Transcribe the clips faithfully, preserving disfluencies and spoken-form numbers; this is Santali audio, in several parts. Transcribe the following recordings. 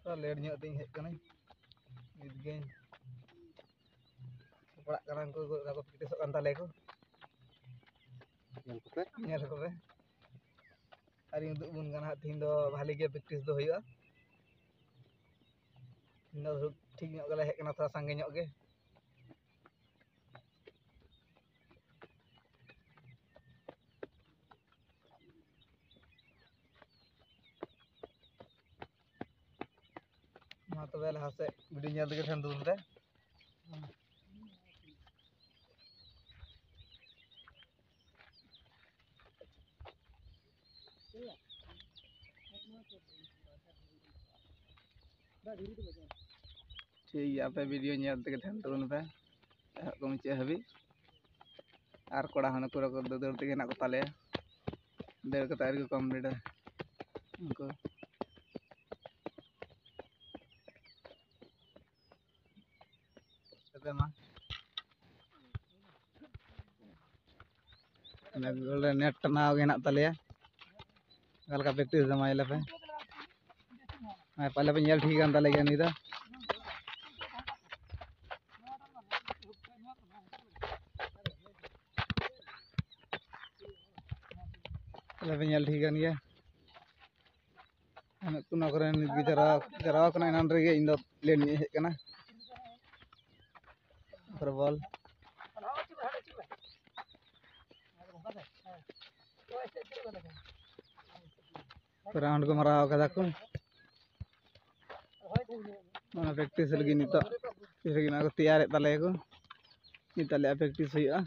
लेट ᱧᱚᱜ ᱛᱤᱧ ᱦᱮᱡ ᱠᱟᱱᱟ ᱱᱤᱛ ᱜᱮ ᱚᱲᱟᱜ ᱠᱟᱱᱟ ᱩᱱᱠᱩ ᱠᱚ ᱯᱨᱮᱠᱴᱤᱥᱚᱜ ᱠᱟᱱ ᱛᱟᱞᱮᱭᱟ ᱠᱚ ᱧᱮᱞ ᱠᱚᱯᱮ ᱧᱮᱞ ᱠᱚᱯᱮ ᱟᱨᱤᱧ ᱩᱫᱩᱜ ᱵᱚᱱ ᱠᱟᱱᱟ ᱛᱤᱦᱤᱧ ᱫᱚ ᱵᱷᱟᱞᱤ ᱜᱮ ᱯᱨᱮᱠᱴᱤᱥ ᱫᱚ ᱦᱩᱭᱩᱜᱼᱟ ᱛᱤᱦᱤᱧ ᱫᱚ ᱴᱷᱤᱠ ᱧᱚᱜ ᱜᱮᱞᱮ ᱦᱮᱡ ᱠᱟᱱᱟ ᱛᱷᱚᱲᱟ ᱥᱟᱸᱜᱮ ᱧᱚᱜ ᱜᱮ ᱢᱟ ᱛᱚᱵᱮ ᱞᱟᱦᱟ ᱥᱮᱫ ᱵᱷᱤᱰᱤᱭᱳ ᱧᱮᱞ ᱛᱮᱜᱮ ᱛᱟᱦᱮᱱ ᱛᱟᱵᱚᱱ ᱯᱮ ᱴᱷᱤक ᱜᱮᱭᱟ ᱟᱯᱮ ᱵᱷᱤᱰᱤᱭᱳ ᱧᱮᱞ ᱛᱮᱜᱮ ᱛᱟᱦᱮᱱ ᱛᱟᱵᱚᱱ ᱯᱮ ᱮᱦᱚᱵ ᱠᱷᱚᱱ ᱢᱩᱪᱟᱹᱫ ᱦᱟᱹᱵᱤᱡ ᱟᱨ ᱠᱚᱲᱟ ᱦᱚᱸ ᱯᱩᱨᱟᱹ ᱠᱚ ᱫᱟᱹᱲ ᱛᱮᱜᱮ ᱦᱮᱱᱟᱜ ᱠᱚ ᱛᱟᱞᱮᱭᱟ ᱫᱟᱹᱲ ᱠᱟᱛᱮ ᱟᱹᱣᱨᱤ ᱠᱚ ᱠᱚᱢᱯᱞᱤᱴᱟ उनको नेट टनाव गे हेना तलेया गलका प्रैक्टिस जमाइले पे पहले पे नेल ठीक आन तले गया नहीं दा पहले पे नेल ठीक आन गया हमें कुना करे नित जरा जरा कना इनान रे इन दो लेन हे कना फुटबॉल राउंड को मराव कदा को माना प्रैक्टिस लगी नितो लगी ना को तैयार तले को नितले प्रैक्टिस हुआ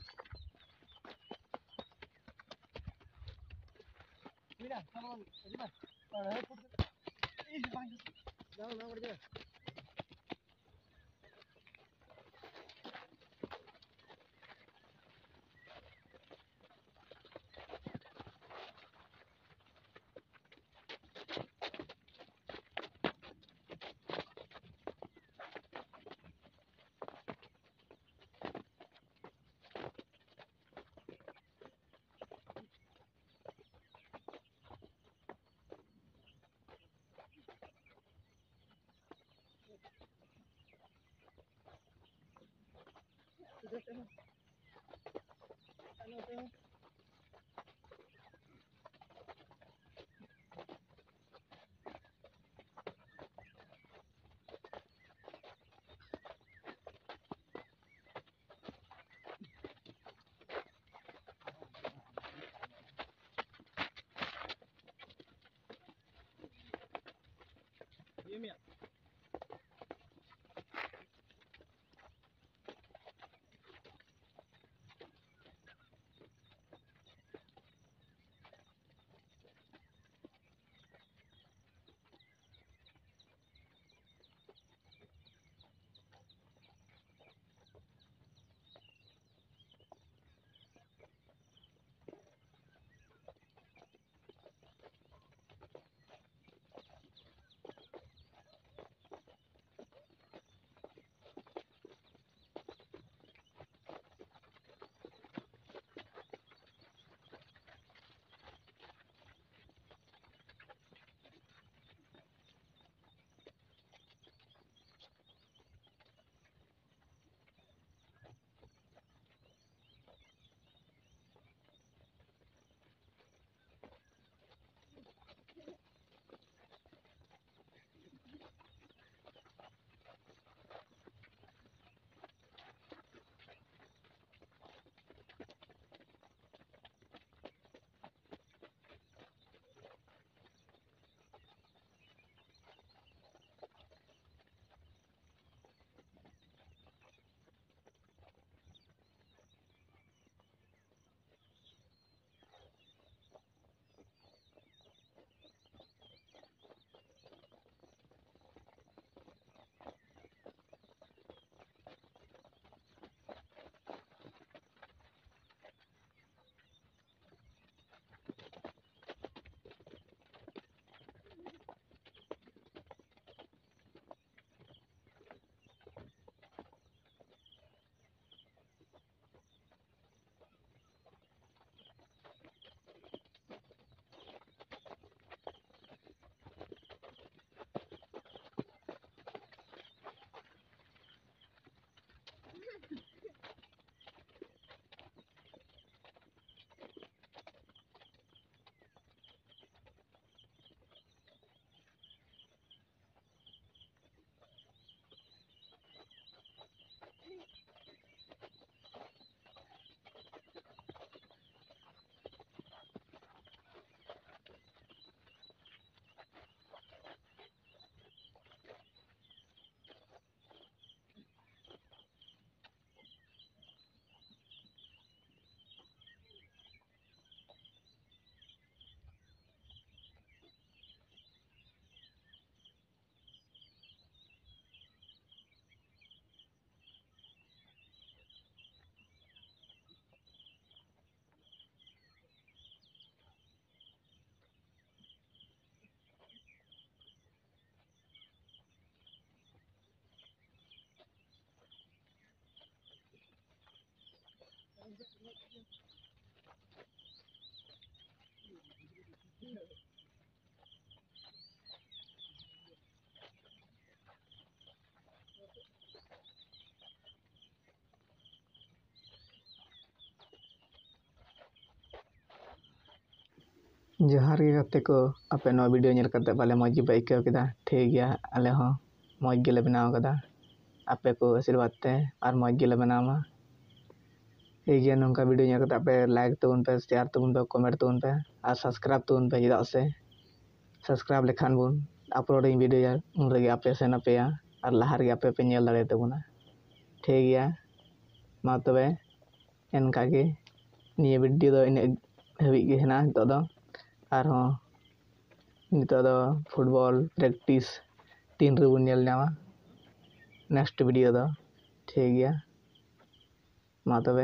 जोहार गे गाते को आपे नवा वीडियो नेल करते पाले मौज गे आइकाव केदा ठीक गया आले हो मौज गेले बनाव कदा आपे को आशीर्वाद ते और मौज गेले बनावा ठीक गया नोंका वीडियो नेल करते आपे लाइक तबन पे शेयर तबन पे कमेंट तबन पे और सब्सक्राइब तबन पे चेदा से सब्सक्राइब लेखान बुन अपलोडिंग वीडियो उन रेगे आपे सेन आपेया और लहा रेगे आपे पे नेल दाड़े तबना ठीक गया मा तबे एनका गे निया वीडियो दो इन हबी गे हेना तो दो आरहों नितो दो फुटबॉल प्रैक्टिस तीन रेबुन नेल नामा नेक्स्ट वीडियो दो ठीक गया मा तबे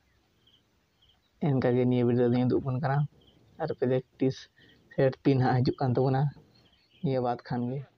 एनका गे निया वीडियो दो दुबन करा और प्रैक्टिस सेट तीन हा हजू कान तबना निया बात खान गे।